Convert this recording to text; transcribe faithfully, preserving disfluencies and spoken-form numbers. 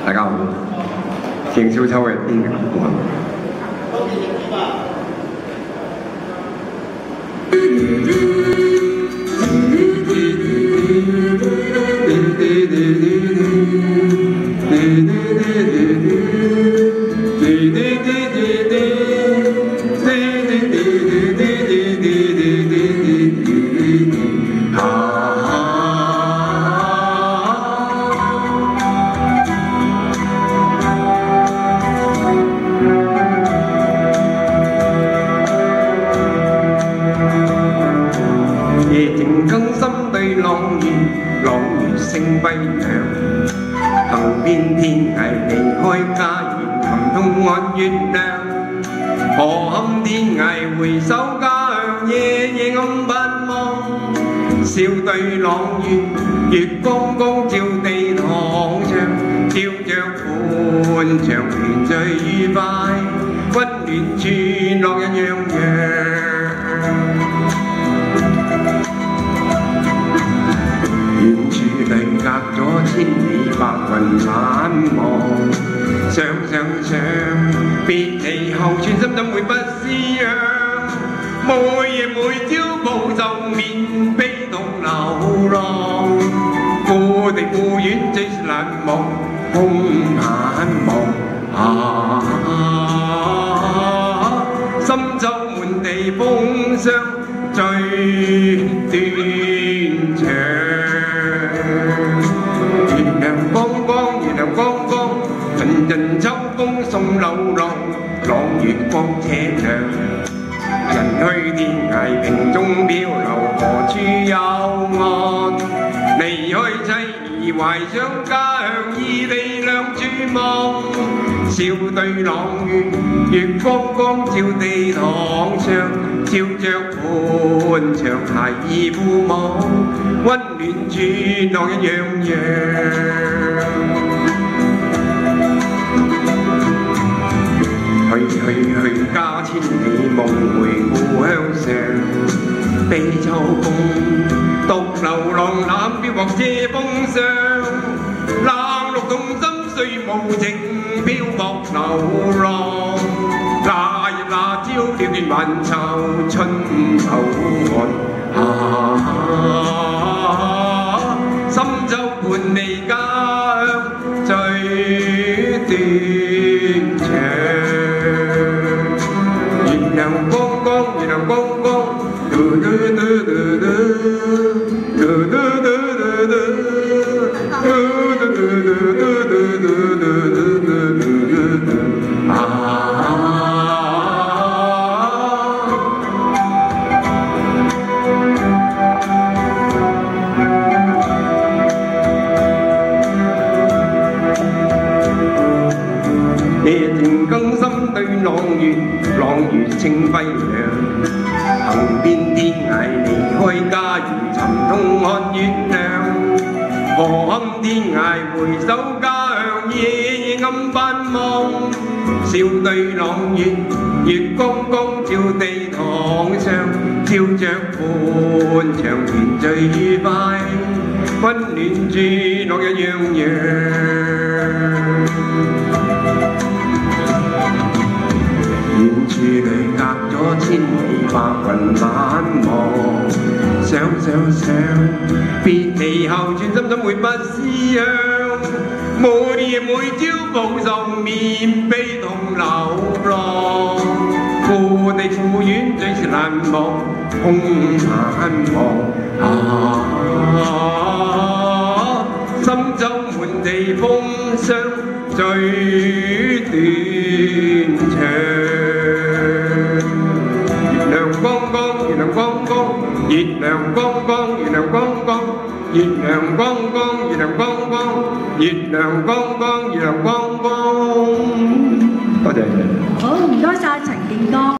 大家好，鄭少秋嘅編劇顧問。夜靜更深對朗月，朗月聲輝揚。行遍天涯離開家園，尋痛看月亮。何堪天涯回首家鄉，夜夜暗盼望。笑對朗月，月光光照地堂上，照着歡暢團聚愉快，溫暖處樂日洋洋。遠處離隔咗千里白雲晚望，想想想，別離後寸心怎會不思鄉？每夜每朝報愁面，悲痛流浪，故地故園最是難忘，空盼望啊！深秋滿地風霜，最斷腸。月亮光光，月亮光光，陣陣秋風送流浪，朗月光車亮。人去天涯萍蹤漂流，何處有岸？離開妻兒懷想家鄉，異地兩處望。笑對朗月，月光光照地堂上，照着歡暢孩兒父母，溫暖處樂日洋洋。去去去家千里夢回故鄉上，悲秋風，獨流浪攬標或遮風霜。冷綠痛心碎無情，漂泊流浪。那日那朝了斷還愁，春秋寒啊！深秋伴離家鄉，最斷腸。月亮光光，月亮光光，嘟嘟嘟嘟嘟，嘟嘟嘟嘟嘟，嘟嘟嘟嘟嘟嘟嘟嘟啊！夜靜更深對朗月，朗月清輝揚。行遍天涯離開家園，尋痛看月亮。何堪天涯回首家鄉，夜夜暗盼望。笑對朗月，月光光照地堂上，照着歡暢團聚愉快，溫暖處樂日洋洋。遠處離隔咗千里白雲晚望，想想想，別離後寸心怎會不思鄉？每夜每朝報愁面，悲痛流浪，故地故園最是難忘，空盼望啊！深秋滿地風霜，最斷腸。月亮光光，月亮光光，月亮光光，月亮光光，月亮光光，月亮光光，月亮光光，月亮光光。多謝。 好，唔該晒陳健剛。